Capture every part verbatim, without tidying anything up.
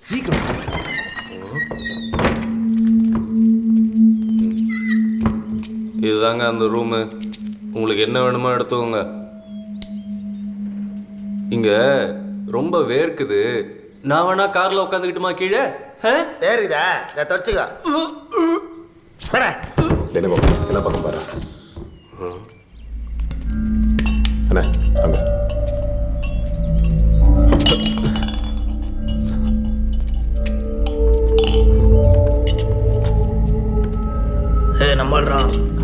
சீக்கிரம். இதுதாங்க அந்த ரூமு. உங்களுக்கு என்ன வேணுமோ எடுத்துக்கோங்க. இங்க ரொம்ப வேர்க்குது. நான் வேணா கார்ல உட்காந்துக்கிட்டுமா கீழே? வேறுதா இதை தொச்சுக்கோ. என்ன பக்கம் பாரு. என்ன அங்க ஏ நம்மள்றா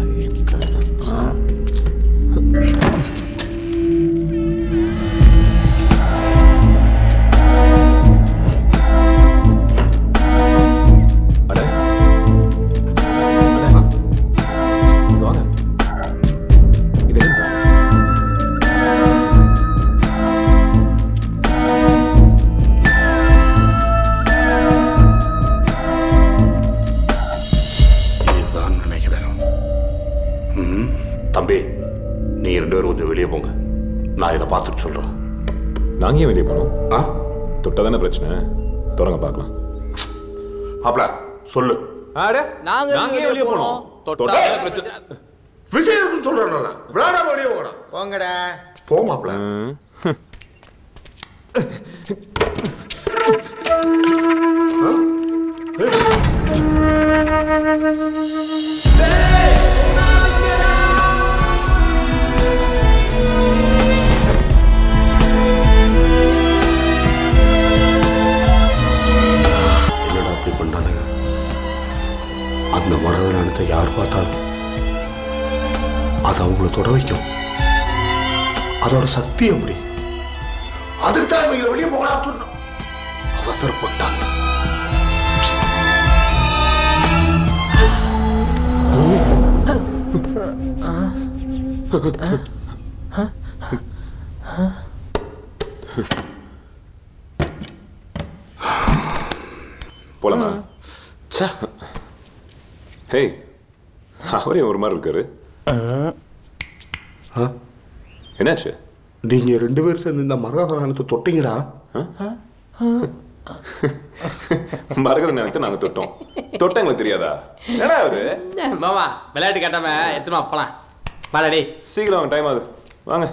பார்த்துட்டு சொல்கிறோம். நாங்கள் ஏன் வெளியே போனோம்? ஆ தொட்டா தானே பிரச்சனை. தொடங்க பார்க்கலாம். அப்பல சொல்லு. ஆட நாங்கள் நாங்கள் ஏன் வெளியே போனோம்? தொட்டா பிரச்சனை. விஷயம் சொல்கிறேன்ல விளையாடாம வெளியே போகணும். போங்கடா. போ மாப்ள. அந்த மரகத நாணயத்தை யார் பார்த்தாலும் அது அவங்கள தொட வைக்கும். அதோட சக்தி எப்படி? அதுக்கு தான் இவங்க வெளியே போகலாம்னு சொன்னோம். அவசரப்பட்டாங்க. போலாமா? ஹே, அவரே ஒரு மாதிரி இருக்காரு. என்னாச்சு? நீங்க ரெண்டு பேரும் சேர்ந்து இந்த மரகத நாணயத்தை தொட்டீங்கடா. மரகத நாணயத்தை நாங்க தொட்டோம். தொட்ட எங்களுக்கு தெரியாதா? என்னடா அவரு? மாமா விளையாட்டு கட்டாம எத்தனை அப்பலாம் பாலடி. சீக்கிரம் வாங்க, டைம் ஆகுது. வாங்க.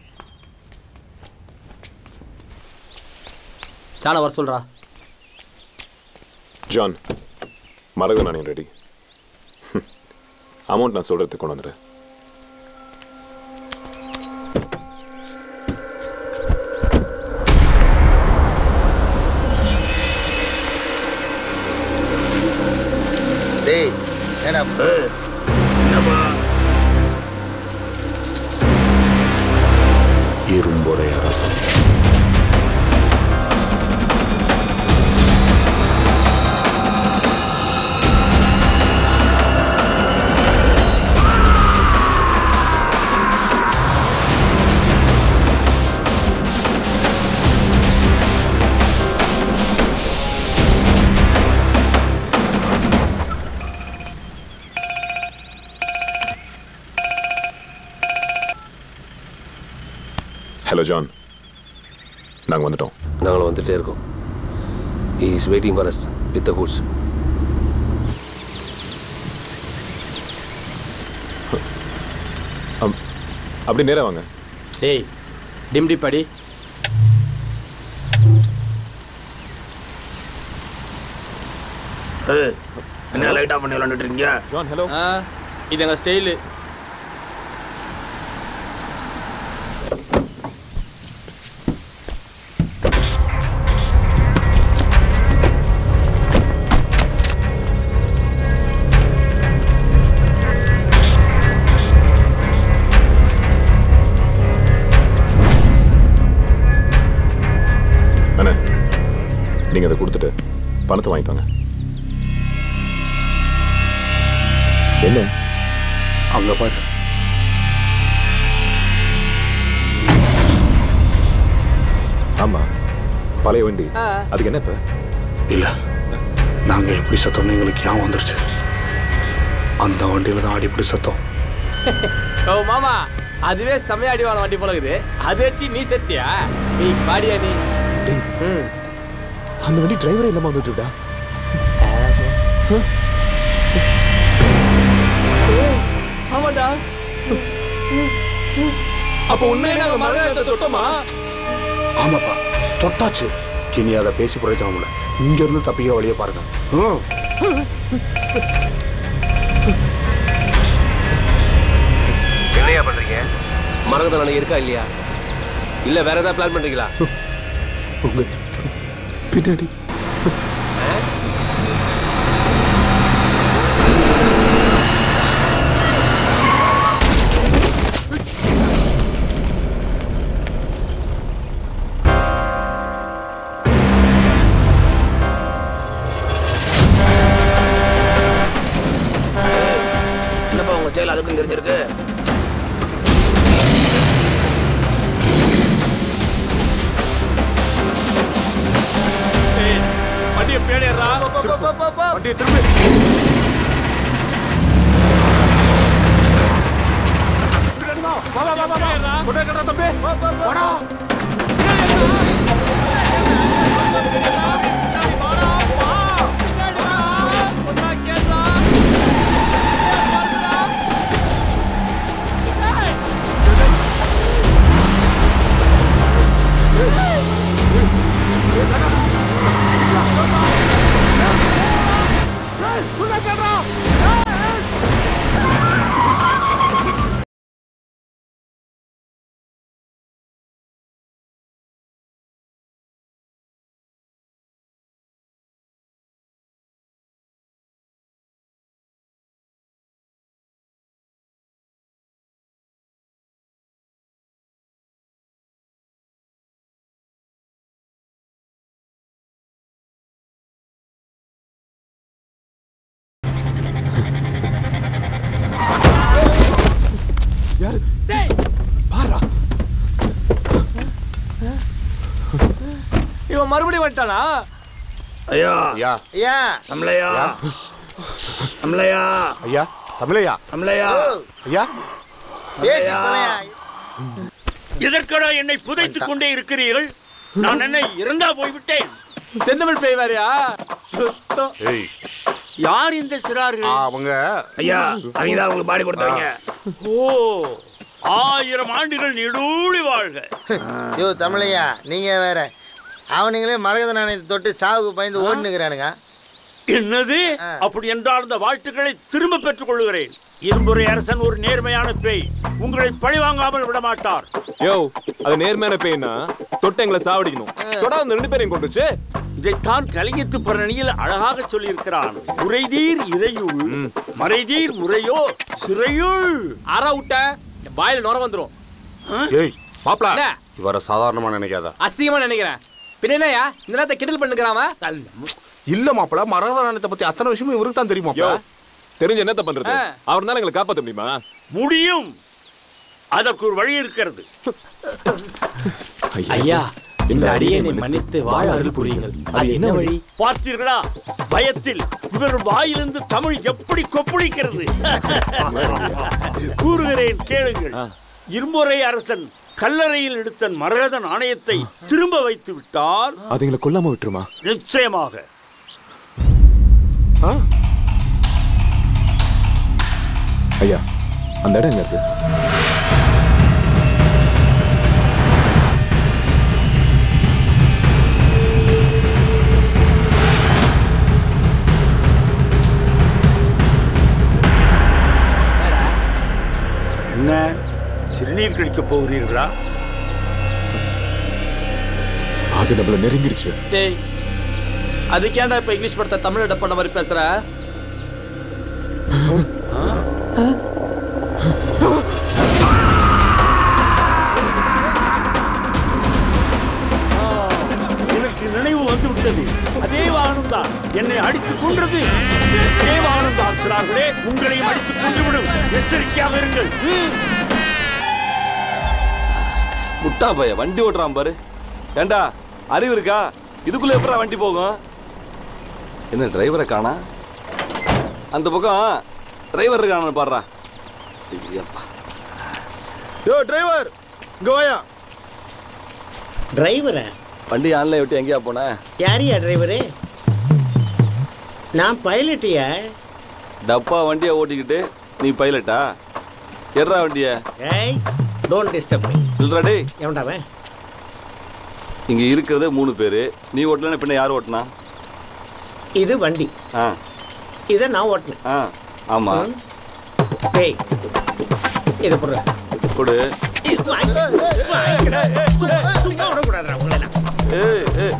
சாண வர சொல்றா. ஜான், மரகத நாணயம் ரெடி. அமௌண்ட் நான் சொல்றதுக்கு கொண்டு வந்துடுறேன். டேய் என்னடா என்னப்பா இரும்பொறை அரசன் ஹலோ ஜான், நாங்கள் வந்துட்டோம். நாங்கள் வந்துட்டே இருக்கோம். He is waiting for us with the goods. அப்படி நேரா வாங்க. டேய் டிம்டி படி. என்ன லைட்டா பண்ணி விளையாண்டுட்டு இருக்கீங்க? John hello. இது எங்கள் ஸ்டைலு. நீங்கள் அதை கொடுத்துட்டு பணத்தை வாங்கிப்பாங்க. என்ன அங்க பாரு. ஆமா, பழைய வண்டி. அதுக்கு என்ன இப்ப? இல்ல, நாங்க எப்படி சத்தம்னு எங்களுக்கு ஏன் வந்துருச்சு. அந்த வண்டியில தான் அடிப்படி சத்தம். ஓ மாமா, அதுவே செமையா அடிவான வண்டி போலகுது. அது வச்சு நீ செத்தியா? நீ பாடியா நீ? அந்த வண்டி டிரைவரே இல்லாம வந்துட்டுடா. ஆமாடா. அப்ப உண்மையிலே அந்த மரகதத்தை தொட்டோமா? ஆமாப்பா, தொட்டாச்சு. இனி அதை பேசி பிரயோஜனம் இல்லை. இங்க இருந்து தப்பிக்க வழியை பாருங்க. என்னையா பண்றீங்க? மரகத நாணயம் இருக்கா இல்லையா? இல்ல வேற ஏதாவது பிளான் பண்றீங்களா? உங்க பின்னாடி என்னப்பா உங்க செயல் அதுக்கும் தெரிஞ்சிருக்கு? வண்டியை பேடிடுறா. வண்டியை திரும்பி தம்பி வாடா. இவன் மறுபடியும் வந்துட்டானா? ஐயா ஐயா ஐயா தமிழையா தமிழையா ஐயா தமிழையா தமிழையா ஐயா எதற்கடா என்னை புதைத்துக் கொண்டே இருக்கிறீர்கள்? நான் என்னை இறந்தா போய்விட்டேன். செந்தமிழ் பேய் வேறையா? சுத்தம். யார் இந்த சிறார்கள்? அவங்க ஐயா அவங்க உங்களுக்கு பாடி கொடுத்தாங்க. ஓ, ஆயிரம் ஆண்டுகள் நெடூழி வாழ்க. யோ தமிழையா, நீங்க வேற. அவனுங்களே மரகத நாணயத்தை தொட்டு சாவுக்கு பயந்து ஓடினுக்கிறானுங்க. என்னது? அப்படி என்றால் இந்த வாழ்த்துக்களை திரும்ப பெற்றுக் கொள்கிறேன். இரும்புரை அரசன் ஒரு நேர்மையான பேய். உங்களை பழி வாங்காமல் விட மாட்டார். யோ, அது நேர்மையான பேய்னா தொட்டு எங்களை சாவடிக்கணும். தொடர்ந்து ரெண்டு பேரையும் கொண்டுச்சு. இதைத்தான் கலிங்கத்து பரணியில் அழகாக சொல்லியிருக்கிறான். உரைதீர் இறையுள் மறைதீர் முறையோ சிறையுள். அற விட்ட வாயில நுர வந்துரும். ஏய் மாப்ள, இவர சாதாரணமா நினைக்காத. அசிங்கமா நினைக்கிறேன். பின்ன என்னயா இந்த நேரத்தை கிண்டல் பண்ணுகிறாம? இல்ல மாப்ள, மரகத நாணயத்தை பத்தி அத்தனை விஷயமும் இவருக்கு தான் தெரியுமா? தெரிஞ்சு என்னத்த பண்றது? அவர்னால எங்களை காப்பாற்ற முடியுமா? முடியும். அதற்கு ஒரு வழி இருக்கிறது. ஐயா, இந்த அடியனை மன்னித்து வாழ அருள் புரியுங்கள். அது என்ன வழி? பார்த்தீர்களா, பயத்தில் இவர் வாயிலிருந்து தமிழ் எப்படி கொப்பளிக்கிறது. கூறுகிறேன் கேளுங்கள். இரும்புரை அரசன் கல்லறையில் எடுத்த மரகத நாணயத்தை திரும்ப வைத்து விட்டால் அது எங்களை கொல்லாம விட்டுருமா? நிச்சயமாக. ஐயா, அந்த இடம் எங்க இருக்கு? என்ன, சிறுநீர் கழிக்க போகிறீர்களா? அது நம்மள நெருங்கிடுச்சு. டேய், அதுக்கேண்டா இப்ப இங்கிலீஷ் படத்தை தமிழ் டப் பண்ண மாதிரி பேசுற? எனக்கு நினைவு வந்து விட்டது. அதே வாகனம் தான் என்னை அடித்துக் கொன்றது. அதே வாகனம் தான் சிறார்களே, உங்களையும் அடித்துக் கொன்றுவிடும். எச்சரிக்கையாக இருங்கள். முட்டா பைய வண்டி ஓட்டுறான் பாரு. ஏண்டா அறிவு இருக்கா? இதுக்குள்ள எப்படா வண்டி போகும்? என்ன டிரைவரை காணா? அந்த பக்கம் டிரைவர் இருக்கானு பாடுறா. யோ டிரைவர், இங்க வாயா. டிரைவரா? வண்டி ஆன்லைன் விட்டு எங்கேயா போன? யாரியா டிரைவரு? நான் பைலட்டியா? டப்பா வண்டியை ஓட்டிக்கிட்டு நீ பைலட்டா? எட்ரா வண்டிய. ஏய் டோன்ட் டிஸ்டர்ப் மீ. இல்லடா டேய். எவன்டாவன்? இங்க இருக்கிறது மூணு பேரு. நீ ஓட்டலன்னா பின்ன யார் ஓட்டுனா? இது வண்டி. ஆ. இதை நான் ஓட்டினேன். ஆ ஆமா. டேய் இதை போடுற. கொடு. சும்மா விடக்கூடாதுடா உங்களெல்லாம். ஏய் ஏய்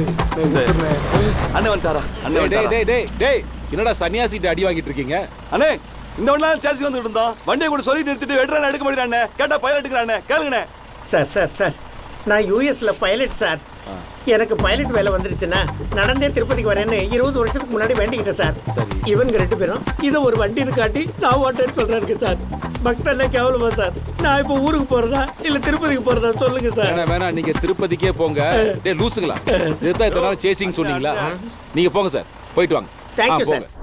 அண்ணே வந்துட்டாரா? அண்ணே வந்துட்டாரா? டேய் டேய் டேய் என்னடா சன்னியாசிட்ட அடி வாங்கிட்டு இருக்கீங்க? அண்ணே இந்த ஒண்ணு நாள் சேசி வந்துட்டு இருந்தோம். வண்டியை கூட சொல்லி நிறுத்திட்டு வெட்றானே எடுக்க மாட்டேறானே. கேட்டா பைலட் எடுக்கறானே. கேளுங்கண்ணே. சார் சார் சார் நான் யூஎஸ்ல பைலட் சார். எனக்கு பைலட் வேலை வந்துருச்சுன்னா நடந்தே திருப்பதிக்கு வரேன்னு இருபது வருஷத்துக்கு முன்னாடி வேண்டிக்கிட்டேன் சார். இவங்க ரெண்டு பேரும் இதை ஒரு வண்டின்னு காட்டி நான் ஓட்டேன்னு சொல்றாரு சார். பக்தெல்லாம் கேவலமா சார். நான் இப்போ ஊருக்கு போறதா இல்ல திருப்பதிக்கு போறதா சொல்லுங்க சார். வேணா வேணா நீங்க திருப்பதிக்கே போங்க. டேய் லூசுங்களா, இதுதான் இத்தனை நாள் சேசிங் சொன்னீங்களா? நீங்க போங்க சார், போயிட்டு வாங்க. Thank you sir.